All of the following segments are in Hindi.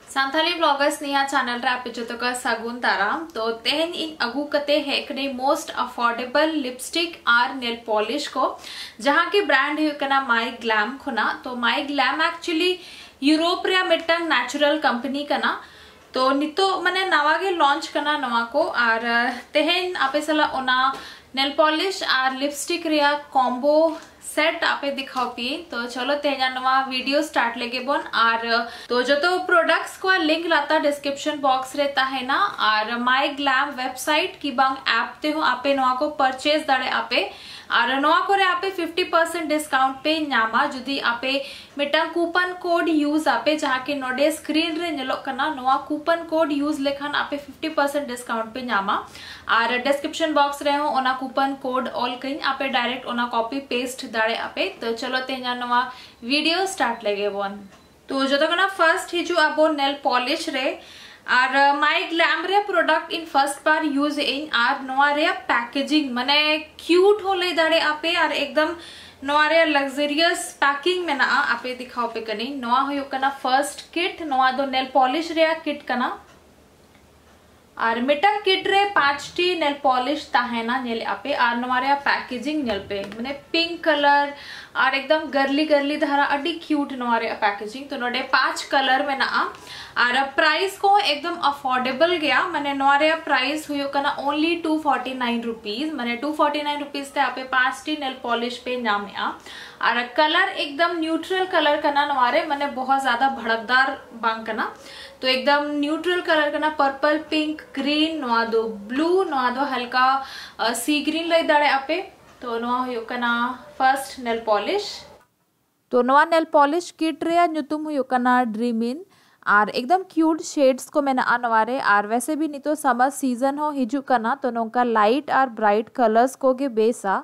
सांथाली ब्लॉगर्स निया चैनल रे आपे जतो का सगुन दाराम। तो तेहन इन अगू कते है कने मोस्ट अफोर्डेबल लिपस्टिक आर नेल पॉलिश को जहां की ब्रांड है कना माई ग्लैम खुना। तो माई ग्लैम एक्चुअली यूरोप रे मिटंग नेचुरल कंपनी कना। तो नितो माने नवागे लॉन्च कना नवा को और तेहन आपे सला ओना नेल पॉलिश और लिपस्टिक रिया कॉम्बो सेट आपे दिखाओ पी। तो चलो तेजा नवा वीडियो स्टार्ट लेके बोन और तो जो तो प्रोडक्ट्स को लिंक लाता डिस्क्रिप्शन बॉक्स रहता है ना। और माई ग्लैम वेबसाइट की बांग ऐप ते हो आपे नवा को परचेज दाड़े आपे और नवा करे आपे 50% डिस्काउंट पे नामा जुदी आपे मिटा कूपन कोड यूज आपे जहाँ के नोडे स्क्रीन रे नेलो कना नवा कूपन कोड यूज लेखन आपे 50% डिस्काउंट पे नामा और डिस्क्रिप्शन बॉक्स रे हो ओना कूपन कोड ऑल कहीं आपे डायरेक्ट ओना कॉपी पेस्ट दाड़े आपे। तो चलो तेजा नवा वीडियो स्टार्ट लेगे बोन। तो जो तो फर्स्ट ही जो आबो नेल पॉलिश रे और माई ग्लैम रे प्रोडक्ट इन फर्स्ट बार यूज इन और नोआ रे पैकेजिंग माने क्यूट हो ले दाड़े आपे और एकदम नोआ रे लग्जरियस पैकिंग में ना आपे दिखाओ पे कनी नोआ हो कना फर्स्ट किट नोआ दो नेल पॉलिश रे किट कना और मिटा किट रे 5टी नेल पॉलिश ताहेना नेल आपे और नोआ पैकेजिंग नेल पे माने पिंक कलर और एकदम गर्ली गर्ली धारा अडी क्यूट नोआ पैकेजिंग। तो नोडे 5 कलर में ना और प्राइस को एकदम अफोर्डेबल गया माने नोआ प्राइस हुयो कना ओनली 249 रुपीज माने 249 रुपीज ते आपे 5टी नेल पॉलिश पे नाम और कलर एकदम न्यूट्रल कलर कना नोआरे माने बहुत ज्यादा भड़कदार बांग कना। तो एकदम न्यूट्रल कलर कना पर्पल पिंक ग्रीन नोआ दो ब्लू नोआ दो हल्का सी ग्रीन लई दाड़े आपे। तो नोआ हुयो कना फर्स्ट नेल पॉलिश। तो नोआ नेल पॉलिश किट रे नुतुम हुयो कना ड्रीम इन और एकदम क्यूट शेड्स को मैंने नवारे और वैसे भी नहीं तो समर सीजन हो हिजू कना तो नोका लाइट और ब्राइट कलर्स को गे बेसा।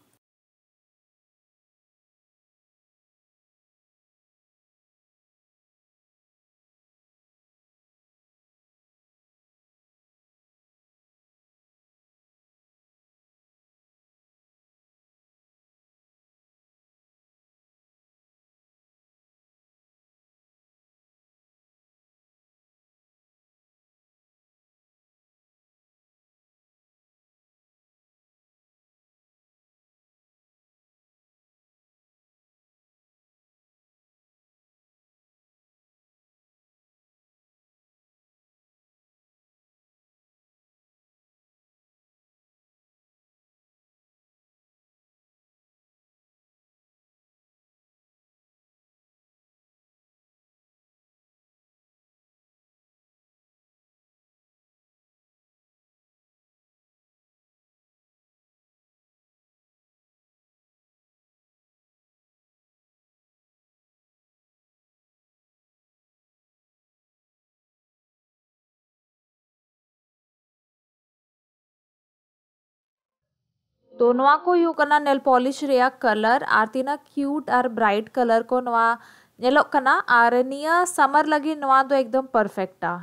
तो नवा को यू करना नेल पॉलिश रेया कलर आरती ना क्यूट और ब्राइट कलर को नवा नेलो कना और निया समर लगी नवा दो एकदम परफेक्टा।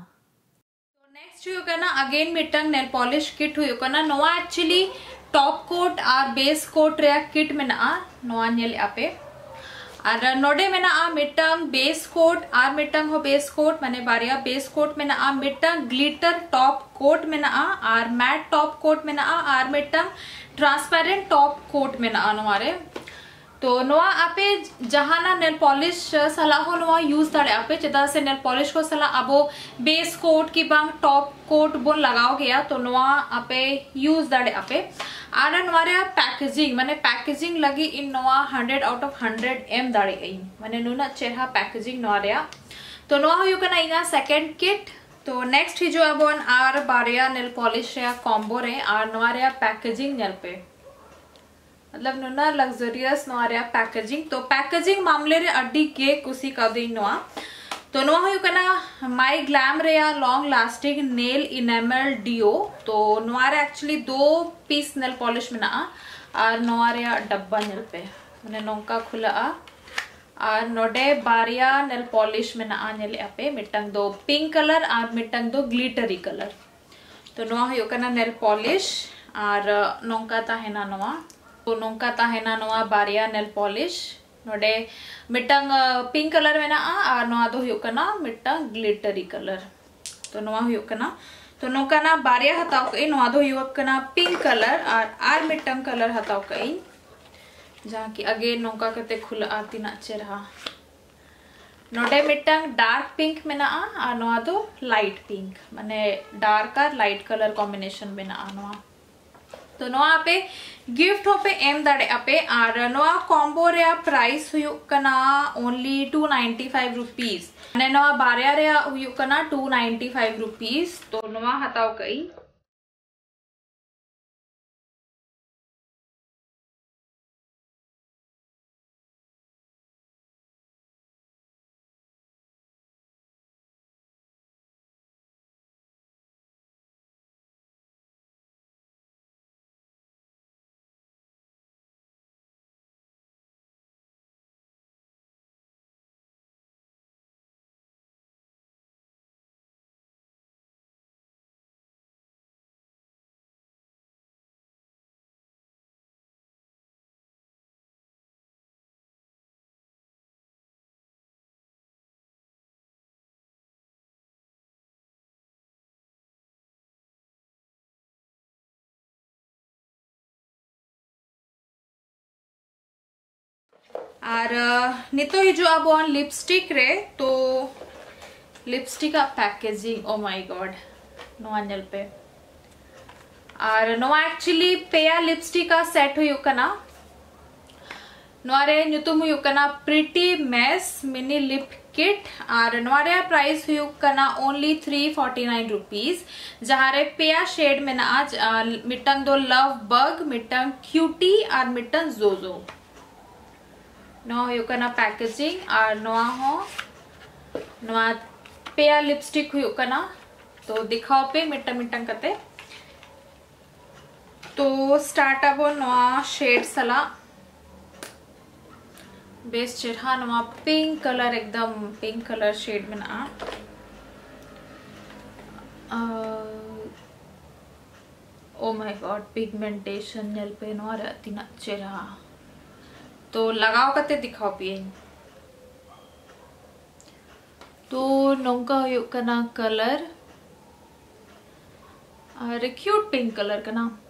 तो नेक्स्ट यू करना अगेन मिटंग नेल पॉलिश किट हुयो करना नवा एक्चुअली टॉप कोट और बेस कोट रेया किट में ना नवा नेल आपे और नोडे में ना मिटंग बेस कोट और मिटंग हो बेस कोट मैंने बारिया बेस कोट में ना मिटंग ग्लिटर टॉप कोट में ना और मैट टॉप कोट में ना और मिटंग ट्रांसपेरेंट टॉप कोट में ना नवारे। तो नोआ आपे जहाँ ना नेल पॉलिश सलाह नोआ यूज दाड़े आपे चेदा से नेल पॉलिश को सलाह अबो बेस कोट की बांग टॉप कोट बोन लगाओ गया तो नोआ आपे यूज दाड़े आपे और नोआरे पैकेजिंग माने पैकेजिंग लगी इन नोआ 100 आउट ऑफ 100 एम दाड़े आई माने नुना चेहरा पैकेजिंग नोआरे। तो नोआ हुयो कना इना सेकंड किट। तो नेक्स्ट ही जो अबोन आर बारिया नेल पॉलिश रे कॉम्बो रे और नोआरे पैकेजिंग नेल पे मतलब नुना लग्जरियस नोआ पैकेजिंग। तो पैकेजिंग मामले रे अड्डी के कुसी का दी नोआ। तो नोआ हुयो कना माई ग्लैम रे लॉन्ग लास्टिंग नेल इनेमल डिओ। तो नोआ एक्चुअली 2 पीस नेल पॉलिश में ना और नोआ डब्बा नेल पे मैंने नौका खुला और नोडे बारिया नेल पॉलिश में ना नेल पे मिटंग दो पिंक कलर और मिटंग दो ग्लिटरी कलर। तो नोआ हुयो कना नेल पॉलिश और नौका ताहेना नोआ तो नौका ताहेना नोआ बारिया नेल पॉलिश नोडे मिटंग पिंक कलर में ना और नोआ दो हुयो कना मिटंग ग्लिटरी कलर तो नोआ हुयो कना तो नोकाना बारिया हताव कई नोआ दो हुयो कना पिंक कलर और मिटंग कलर हताव कई जहाँ की अगे नोका कते खुला आती ना चेहरा नोडे मिटंग डार्क पिंक में ना और नोआ दो लाइट पिंक माने डार्क और लाइट कलर कॉम्बिनेशन में ना नोआ तो नोआ पे गिफ्ट होपे एम दाड़े अपे और नोआ कॉम्बो रे प्राइस हुयो कना ओनली 295 रुपीस ने नोआ बारिया रे हुयो कना 295 रुपीस तो नोआ हताव कई और नितो ही जो अब ऑन लिपस्टिक रे तो लिपस्टिक का पैकेजिंग ओ माय गॉड नोआ नेल पे और नोआ एक्चुअली पेया लिपस्टिक का सेट हुयो कना नोरे नुतुम हुयो कना pretty mess mini lip kit और नोरे प्राइस हुयो कना ओनली 349 रुपीस जहाँ रे पेया शेड में ना आज मिटन दो लव बग मिटन क्यूटी और मिटन जोजो नो हुयो कना पैकेजिंग और नोआ पेया लिपस्टिक हुयो कना तो दिखाओ पे मिट्टा मिट्टा कते तो स्टार्ट अब नोआ शेड सला बेस चेहरा नोआ पिंक कलर एकदम पिंक कलर शेड में ना oh my god pigmentation nail पे नोआ रहती ना चेहरा तो लगाओ कते दिखाओ पिए तो नोंका हुयो कना कलर और क्यूट पिंक कलर का नाम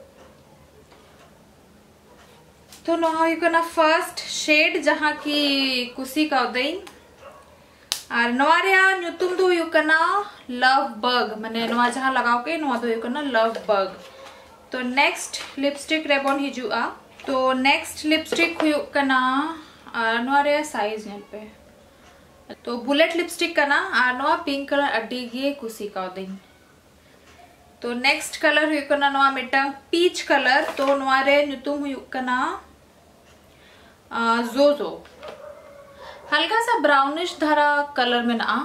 तो नोहा हुयो कना फर्स्ट शेड जहाँ की कुसी का उदई और नोआरिया नुतुम दो हुयो कना लव बग माने नोआ जहाँ लगाओ के नोआ दो हुयो कना लव बग तो नेक्स्ट लिपस्टिक रेबन हिजुआ तो नेक्स्ट लिपस्टिक हुयो कना नोआरिया साइज यहाँ पे तो बुलेट लिपस्टिक कना और नोआ पिंक कलर अड्डी गे कुसी का उदई तो नेक्स्ट कलर हुयो कना नोआ मिटंग पीच कलर तो नोआरे नुतुम हुयो कना जोजो हल्का सा ब्राउनिश धरा कलर में ना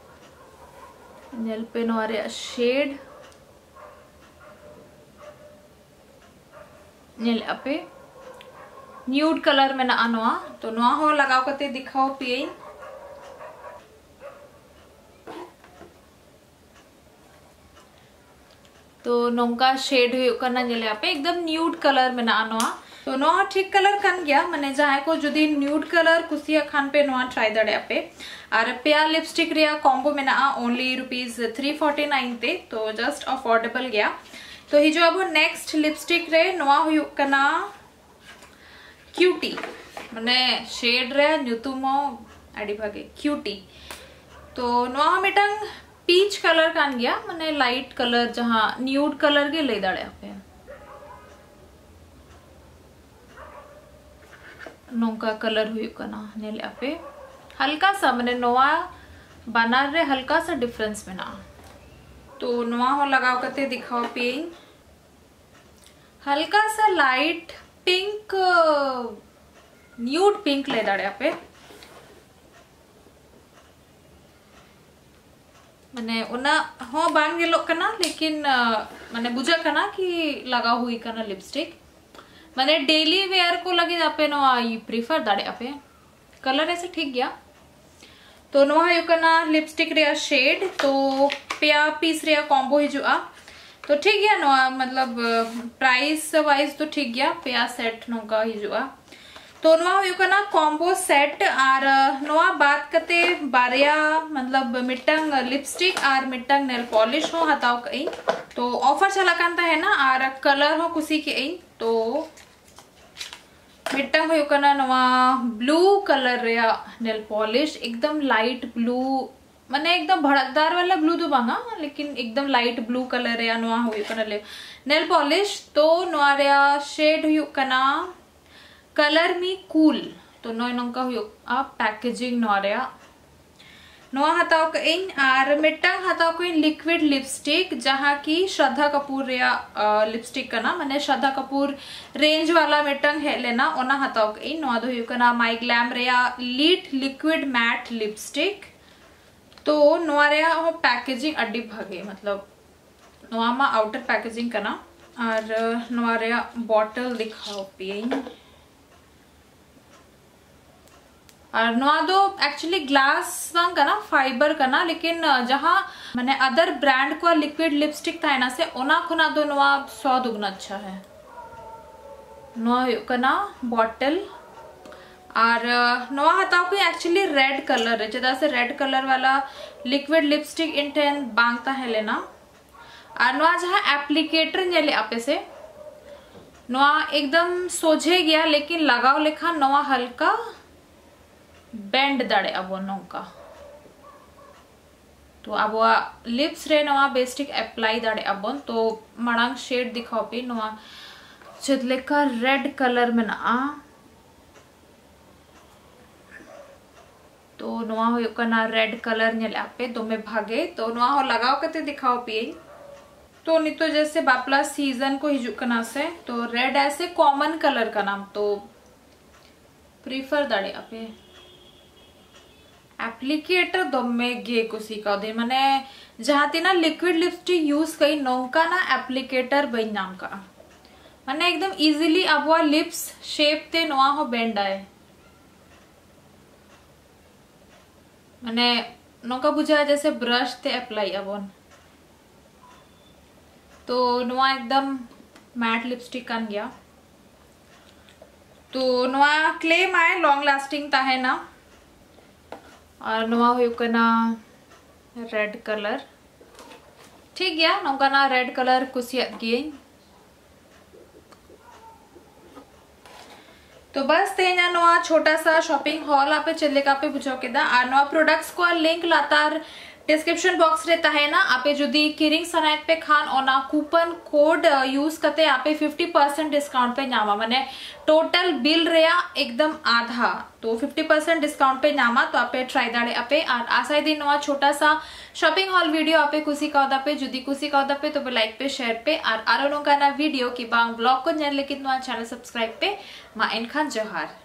नेल पे नोआरे शेड नेल अपे न्यूड कलर में ना नोआ तो नोआ हो लगाओ कते दिखाओ पिए तो नोंका शेड हुयो कना नेले अपे एकदम न्यूड कलर में ना नोआ तो नोआ ठीक कलर कन गया माने जहाँ को जुदी न्यूड कलर कुसिया खान पे नोआ ट्राई दड़े पे और पेया लिपस्टिक रिया कॉम्बो में ना ओनली रुपीस 349 ते तो जस्ट अफोर्डेबल गया तो ही जो अब नेक्स्ट लिपस्टिक रे नोआ हुयो कना क्यूटी माने शेड रे नुतुमो आड़ी भागे क्यूटी तो नोआ मिटंग पीच कलर कान गया माने लाइट कलर जहाँ न्यूड कलर के ले दड़े पे नोंका कलर हुई कना नेले अपे हल्का सा माने नोआ बनार रे हल्का सा डिफरेंस में ना तो नोआ हो लगाओ कते दिखाओ पिंग हल्का सा लाइट पिंक न्यूड पिंक ले दड़े पे माने उना हो बांग गेलो कना लेकिन माने बुझा कना कि लगा हुई कना लिपस्टिक माने डेली वेयर को लगे जापे नो आई प्रीफर दाड़े आपे कलर ऐसे ठीक गया तो नो है कना लिपस्टिक रे शेड तो पेया पीस रे कॉम्बो हिजुआ तो ठीक गया नो मतलब प्राइस वाइज तो ठीक गया पेया सेट नो का हिजुआ तो नवा हुई कना कॉम्बो सेट और नवा बात करते बारिया मतलब मिटंग लिपस्टिक और मिटंग नेल पॉलिश हो हताव कई तो ऑफर चला कांता है ना और कलर हो कुसी के आई तो मिटंग हुई कना नवा ब्लू कलर रेया नेल पॉलिश एकदम लाइट ब्लू माने एकदम भड़कदार वाला ब्लू तो बांगा लेकिन एकदम लाइट ब्लू कलर रेया नवा हुई कना ले नेल पॉलिश तो नवा रेया शेड हुई कना कलर मी कूल तो नोय नंका हुई पैकेजिंग नोरिया नोआ हताव को इन और मिटंग हताव को इन लिक्विड लिपस्टिक जहाँ की श्रद्धा कपूर रेया लिपस्टिक कना माने श्रद्धा कपूर रेंज वाला मिटंग है लेना ओना हताव को इन नोआ दो हुई कना माई ग्लैम रेया लीट लिक्विड मैट लिपस्टिक तो नोआ रेया हो पैकेजिंग अड्डी भागे मतलब नोआ मा आउटर पैकेजिंग कना और नोआ रेया बॉटल दिखाओ पियें और नवा दो एक्चुअली ग्लास वांग का ना फाइबर का ना लेकिन जहाँ मैंने अदर ब्रांड को लिक्विड लिपस्टिक था ना से ओना खुना दो नवा 100 दुगना अच्छा है नवा का ना बॉटल और नवा हताओ को एक्चुअली रेड कलर है जैसे से रेड कलर वाला लिक्विड लिपस्टिक इंटेन बांगता है लेना और नवा जहाँ एप्लीकेटर ने ले आपे से नवा एकदम सोझे गया लेकिन लगाओ लेखा नवा हल्का बेंड दड़े अब नौका तो अब लिप्स रे नवा बेस्टिक अप्लाई दड़े अब तो मड़ांग शेड दिखाओ पे नवा चिदले का रेड कलर में ना तो नवा हो कना रेड कलर ने लापे दो में भागे तो नवा हो लगाओ कते दिखाओ पे तो नहीं तो जैसे बापला सीजन को हिजू कना से तो रेड ऐसे कॉमन कलर का नाम तो प्रीफर दड़े आपे एप्लीकेटर दमे गे कुसी का दे माने जहाँ ती ना लिक्विड लिपस्टिक यूज कई नौका ना एप्लीकेटर बन नाम का माने एकदम इजीली अब वो लिप्स शेप ते नवा हो बेंड आए माने नौका बुझा जैसे ब्रश ते अप्लाई अब तो नवा एकदम मैट लिपस्टिक कन गया तो नवा क्लेम आए लॉन्ग लास्टिंग ता है ना और नवा हुई कना रेड कलर ठीक गया नौका ना रेड कलर कुसियत गई तो बस तेना नवा छोटा सा शॉपिंग हॉल आप चले का पे बुझाओ के दा और नवा प्रोडक्ट्स को लिंक लातार डिस्क्रिप्शन बॉक्स रहता है ना आपे जुदी किरिंग सनाइट पे खान और ना कूपन कोड यूज करते आपे 50% डिस्काउंट पे नामा माने टोटल बिल रेया एकदम आधा तो 50% डिस्काउंट पे नामा तो आपे ट्राई दाड़े आपे और आशा दिन नवा छोटा सा शॉपिंग हॉल वीडियो आपे कुसी का होदा पे जुदी कुसी का होदा पे तो लाइक पे शेयर पे और आरो का ना वीडियो की बांग ब्लॉग को नेल लेकिन नवा चैनल सब्सक्राइब पे मा इन खान जोहार।